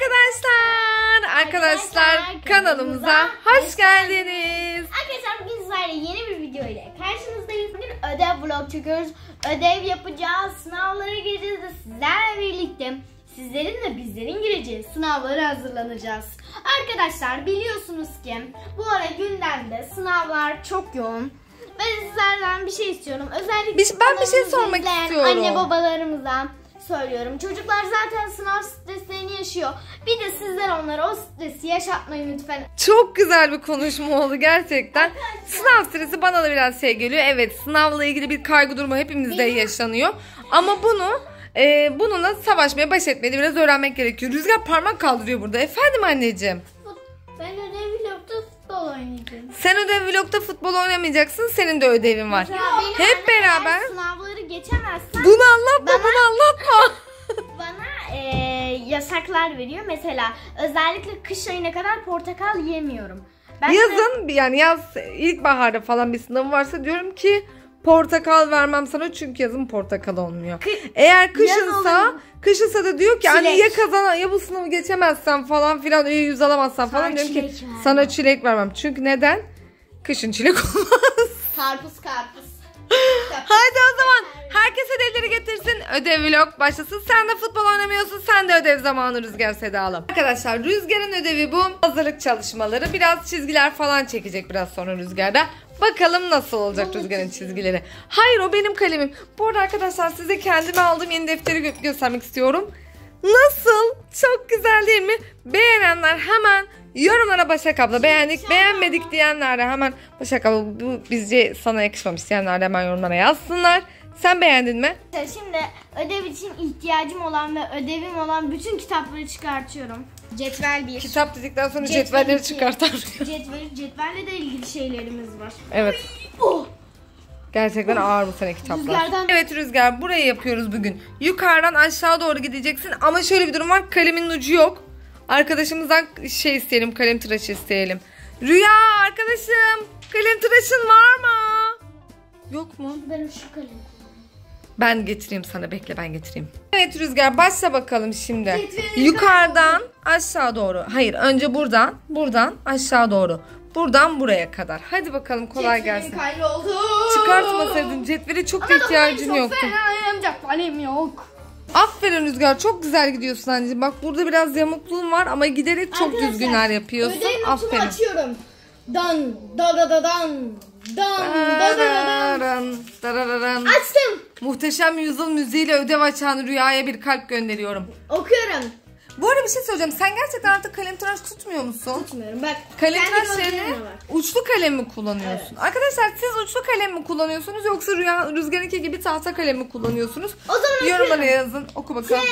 Arkadaşlar kanalımıza hoş geldiniz. Arkadaşlar bugün sizlerle yeni bir video ile karşınızdayız. Bugün ödev vlog çekiyoruz. Ödev yapacağız. Sınavlara gireceğiz de sizlerle birlikte sizlerin ve bizlerin gireceği sınavlara hazırlanacağız. Arkadaşlar biliyorsunuz ki bu ara gündemde sınavlar çok yoğun. Ben sizlerden bir şey istiyorum. Özellikle ben bir şey sormak istiyorum. Anne babalarımıza söylüyorum. Çocuklar zaten sınav streslerini yaşıyor. Bir de sizler onlara o stresi yaşatmayın lütfen. Çok güzel bir konuşma oldu gerçekten. Sınav stresi bana da biraz şey geliyor. Evet, sınavla ilgili bir kaygı durumu hepimizde yaşanıyor. Ama bununla savaşmaya, baş etmeyi biraz öğrenmek gerekiyor. Rüzgar parmak kaldırıyor burada. Efendim anneciğim. Ben ödev vlogda futbol oynayacağım. Sen ödev vlogda futbol oynamayacaksın. Senin de ödevin var. Hep beraber. Sınavları geçemezsen Bunu anlatma. bana yasaklar veriyor. Mesela özellikle kış ayına kadar portakal yemiyorum. Yazın yani ilkbaharda falan bir sınavı varsa diyorum ki portakal vermem sana çünkü yazın portakal olmuyor. Eğer kışınsa da diyor ki anne ya bu sınavı geçemezsen falan filan yüz alamazsan falan diyorum ki sana çilek vermem. Çünkü neden? Kışın çilek olmaz. Karpuz. Haydi o zaman herkes ödevleri getirsin. Ödev vlog başlasın. Sen de futbol oynamıyorsun. Sen de ödev zamanı Rüzgar Seda'lım. Arkadaşlar Rüzgar'ın ödevi bu. Hazırlık çalışmaları. Biraz çizgiler falan çekecek biraz sonra Rüzgar'da. Bakalım nasıl olacak Rüzgar'ın çizgileri. Hayır, o benim kalemim. Bu arada arkadaşlar size kendime aldığım yeni defteri göstermek istiyorum. Nasıl? Çok güzel değil mi? Beğenenler hemen yorumlara Başak abla beğendik, beğenmedik diyenler de hemen Başak abla bu bizce sana yakışmamış diyenler de hemen yorumlara yazsınlar. Sen beğendin mi? Şimdi ödev için ihtiyacım olan ve ödevim olan bütün kitapları çıkartıyorum. Cetvel 1. Kitap dedikten sonra cetvelleri çıkartar. Cetvelle de ilgili şeylerimiz var. Evet. Gerçekten ağır bu sene kitaplar. Evet Rüzgar, burayı yapıyoruz bugün. Yukarıdan aşağı doğru gideceksin ama şöyle bir durum var, kalemin ucu yok. Arkadaşımızdan isteyelim, kalem tıraşı isteyelim. Rüya arkadaşım, kalem tıraşın var mı? Yok mu? Ben şu kalem. Ben getireyim sana, bekle ben getireyim. Evet Rüzgar, başla bakalım şimdi. Yukarıdan aşağı doğru. Hayır, önce buradan aşağı doğru. Buradan buraya kadar. Hadi bakalım, kolay gelsin. Çıkartmasaydın cetveli, çok da ihtiyacın yoktu. Cetvelim yok. Aferin Rüzgar, çok güzel gidiyorsun anneciğim. Bak burada biraz yamukluğun var ama giderek çok düzgünler yapıyorsun. Ödev notumu Aferin. açıyorum. Dan. Açtım. Muhteşem Yüzyıl müziğiyle ödev açan Rüya'ya bir kalp gönderiyorum. Okuyorum. Bu arada bir şey söyleyeceğim. Sen gerçekten artık kalem tıraş tutmuyor musun? Tutmuyorum. Bak. Kalem tıraş yerine uçlu kalem mi kullanıyorsun? Evet. Arkadaşlar siz uçlu kalem mi kullanıyorsunuz yoksa Rüzgar'ınki gibi tahta kalem mi kullanıyorsunuz? O zaman yorumlara yazın. Oku bakalım.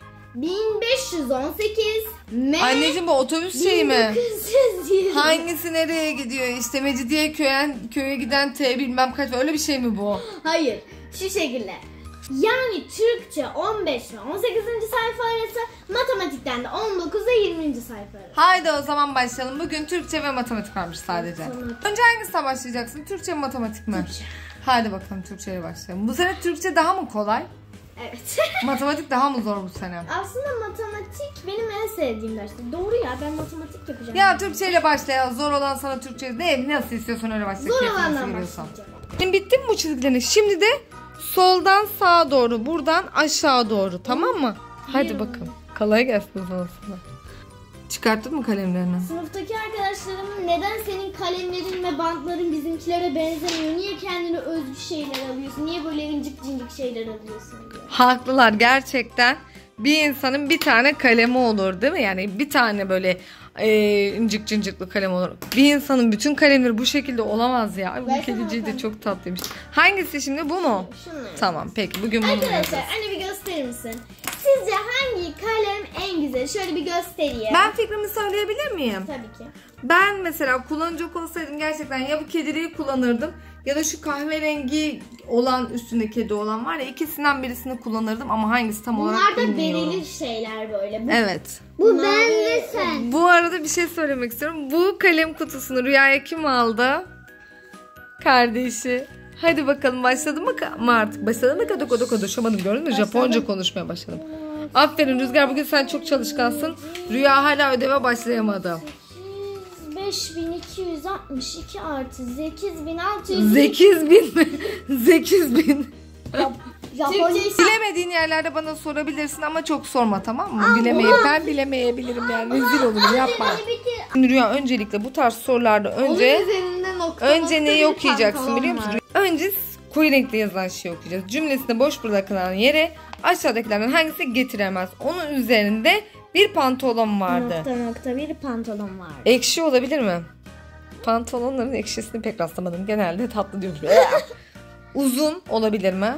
1518 Anneciğim bu otobüs şeyi mi? 1920. Hangisi nereye gidiyor? İşte Mecidiyeköy'e giden T bilmem kaç, öyle bir şey mi bu? Hayır. Şu şekilde. Yani Türkçe 15 ve 18. sayfa arası, matematikten de 19 ve 20. sayfa arası. Haydi o zaman başlayalım. Bugün Türkçe ve matematik varmış sadece. Önce hangisinden başlayacaksın? Türkçe mi matematik mi? Türkçe. Haydi bakalım Türkçe'ye başlayalım. Bu sene Türkçe daha mı kolay? Evet. Matematik daha mı zor bu sene? Aslında matematik benim en sevdiğim ders. Doğru ya, ben matematik yapacağım. Ya Türkçeyle başlayalım. Zor olan sana Türkçe. Nasıl istiyorsan öyle başla. Zor olandan başlayacağım. Şimdi bitti mi bu çizgilerin? Şimdi de soldan sağa doğru, buradan aşağı doğru, tamam mı? Hadi bakalım. Kolay gelsin sana. Çıkarttın mı kalemlerini? Sınıftaki arkadaşlarım neden senin kalemlerin ve bantların bizimkilere benzemiyor? Niye kendine özgü şeyler alıyorsun? Niye böyle incik cincik şeyler alıyorsun diyor. Haklılar gerçekten. Bir insanın bir tane kalemi olur değil mi? Yani bir tane böyle incik cincikli kalem olur. Bir insanın bütün kalemleri bu şekilde olamaz ya. Bu kediciği de çok tatlıymış. Hangisi şimdi, bu mu? Şunları. Tamam peki, bugün bunu arkadaşlar anne bir gösterir misin? Sizce hangi kalem en güzel? Şöyle bir göstereyim. Ben fikrimi söyleyebilir miyim? Tabii ki. Ben mesela kullanacak olsaydım gerçekten ya bu kediliği kullanırdım ya da şu kahverengi olan, üstünde kedi olan var ya, ikisinden birisini kullanırdım ama hangisi tam olarak bilmiyorum. Bunlar da verilir şeyler böyle. Evet. Bu ben ve sen. Bu arada bir şey söylemek istiyorum. Bu kalem kutusunu Rüya'ya kim aldı? Kardeşi. Hadi bakalım, başladı mı artık? Başladı mı? Konuşamadım, gördün mü? Japonca konuşmaya başladım. Aferin Rüzgar, bugün sen çok çalışkansın. Rüya hala ödeve başlayamadı. 5262 artı 8600. 8000 mi? 8000. Japonya. Bilemediğin yerlerde bana sorabilirsin ama çok sorma, tamam mı? Ben bilemeyebilirim yani, rezil olurum, yapma. Rüya, öncelikle bu tarz sorularda önce neyi okuyacaksın biliyor musun? Önce koyu renkli yazılan şeyi okuyacağız. Cümlesinde boş bırakılan yere aşağıdakilerden hangisi getiremez? Onun üzerinde bir pantolon vardı. Nokta bir pantolon vardı. Ekşi olabilir mi? Pantolonların ekşisini pek rastlamadım. Genelde tatlı diyorum. Uzun olabilir mi?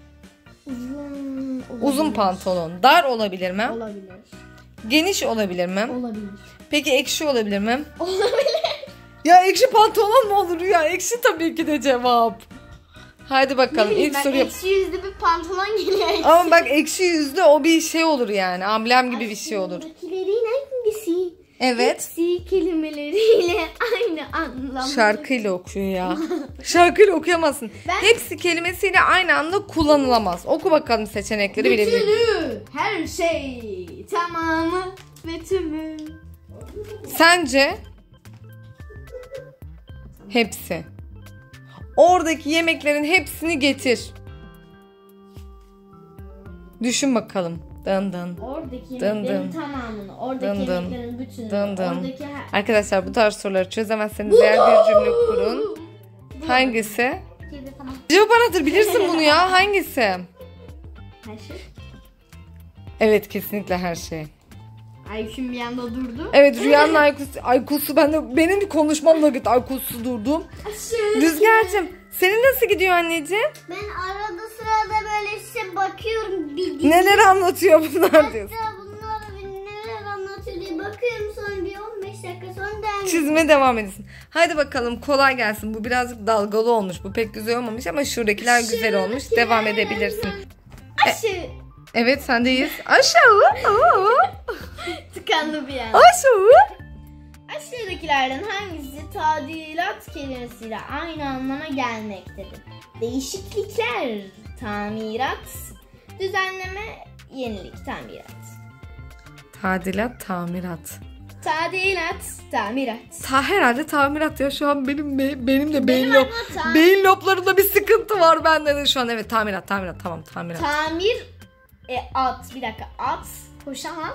Uzun pantolon. Dar olabilir mi? Olabilir. Geniş olabilir mi? Olabilir. Peki ekşi olabilir mi? Olabilir. Ya ekşi pantolon mu olur ya? Ekşi tabii ki de cevap. Haydi bakalım ilk soru yap. Ekşi yüzlü bir pantolon geliyor. Ama bak ekşi yüzlü o bir şey olur yani. Amblem gibi bir şey olur. Aşağıdakilerin hangisi? Evet. Hepsi kelimeleriyle aynı anlamda. Şarkıyla okuyor ya. Şarkıyla okuyamazsın. Ben- Hepsi kelimesiyle aynı anda kullanılamaz. Oku bakalım seçenekleri bilebilir. Bütünü, her şey, tamamı ve tümü. Sence? Hepsi. Oradaki yemeklerin hepsini getir. Düşün bakalım. Dın dın. Oradaki Dın yemeklerin dın. tamamını, oradaki Dın dın. yemeklerin bütününü, Dın dın. oradaki Arkadaşlar bu tarz soruları çözemezseniz eğer bir cümle kurun. Hangisi? Tamam. Cevap anahtarı, bilirsin bunu ya. Hangisi? Her şey. Evet, kesinlikle her şey. Ayşim bir anda durdu. Evet, Rüya'nın aykusu benim bir konuşmamla gitti, aykusu durdum. Rüzgar'cığım senin nasıl gidiyor anneciğim? Ben arada sırada böyle işte bakıyorum. Neler anlatıyor bunlar diyorsun. Bunlar neler anlatıyor diye bakıyorum, sonra bir 15 dakika sonra devam. Çizime devam edesin. Hadi bakalım, kolay gelsin. Bu birazcık dalgalı olmuş. Bu pek güzel olmamış ama şuradakiler güzel olmuş. Devam edebilirsin. Aşı. Evet, sendeyiz. Aşağı. Tıkandı bir an. Aşağı. Aşağıdakilerden hangisi tadilat kelimesiyle aynı anlama gelmektedir? Değişiklikler, tamirat, düzenleme, yenilik, tamirat. Tadilat, tamirat. Tadilat, tamirat. Herhalde tamirat ya, şu an benim de Benim beyin loblarında bir sıkıntı var bende de şu an. Evet, tamirat, tamam, tamirat. Tamir, at, bir dakika, at, koşan at.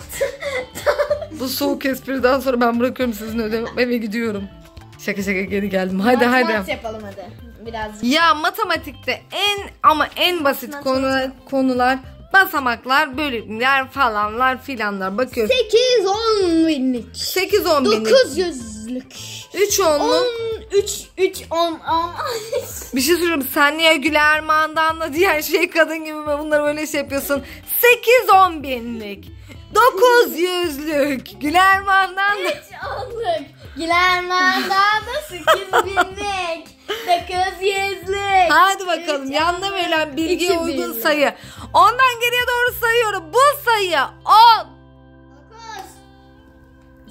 Bu soğuk espriden sonra ben bırakıyorum sizin ödevi, eve gidiyorum. Şaka geri geldim. Hadi. Matematik yapalım hadi. Biraz. Ya matematikte en basit konular basamaklar, bölümler falanlar filanlar. Bakıyorum. 8-10 binlik. 8-10 binlik. 900'lük. 3 onluk. 10. Bir şey söyleyeyim. Sen niye Gülerman'dan diğer şey kadın gibi bunları böyle şey yapıyorsun. 8-10 binlik. 900'lük. Gülerman'dan da. 3 onluk. Gülerman'dan da 8 binlik. 900'lük. Hadi bakalım. Yanına verilen bilgiye 2000'lik. uygun sayı. Ondan geriye doğru sayıyorum. Bu sayı 10.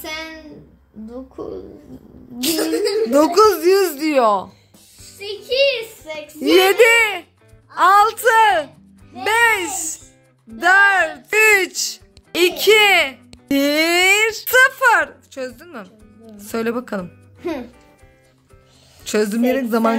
89 900 diyor. 8 80 7 6 5 4 3 2 1 0. Çözdün mü? Söyle bakalım. Çözdüm diyerek zaman.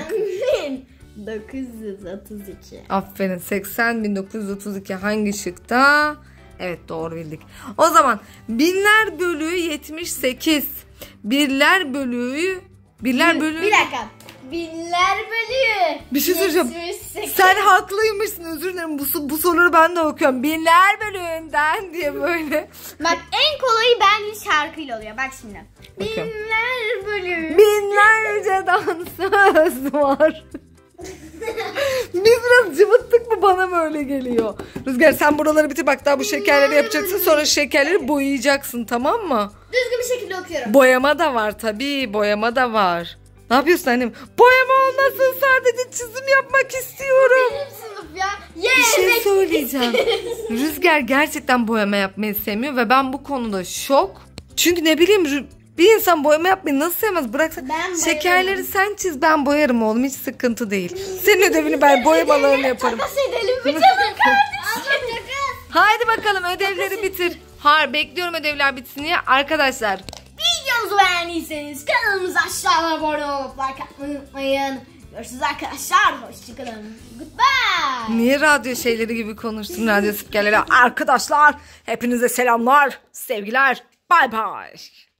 932. Aferin. 80.932 hangi şıkta? Evet, doğru bildik. O zaman binler bölüğü 78. Birler bölüğü. Bir dakika. Binler bölüğü. Bir şey söyleyeceğim. 78. Sen haklıymışsın, özür dilerim. Bu soruları ben de okuyorum. Binler bölüğünden diye böyle. Bak, en kolayı bence şarkıyla oluyor. Bak şimdi. Bakıyorum. Binler bölüğü. Binlerce dansöz var. Biz biraz cıvıttık mı, bana mı öyle geliyor? Rüzgar, sen buraları bitir, bak daha bu şekerleri yapacaksın, sonra şekerleri boyayacaksın, tamam mı? Düzgün bir şekilde okuyorum. Boyama da var tabii, boyama da var. Ne yapıyorsun annem? Boyama olmasın, sadece çizim yapmak istiyorum. Benim sınıf ya. Bir şey söyleyeceğim. Rüzgar gerçekten boyama yapmayı sevmiyor ve ben bu konuda şok. Çünkü ne bileyim, bir insan boyama yapmayı nasıl sevmez? Bıraksan şekerleri sen çiz, ben boyarım oğlum, hiç sıkıntı değil. Senin ödevini ben boyamalarını yaparım. Takas edelim bir tane kardeşim. Haydi bakalım ödevleri bitir. Hayır, bekliyorum ödevler bitsin diye. Arkadaşlar Videomuzu beğendiyseniz kanalımıza aşağıdan abone olup like atmayı unutmayın. Görüşürüz arkadaşlar. Hoşçakalın. Goodbye. niye radyo şeyleri gibi konuştun, radyo spikerleri? Arkadaşlar hepinize selamlar, sevgiler. Bye bye.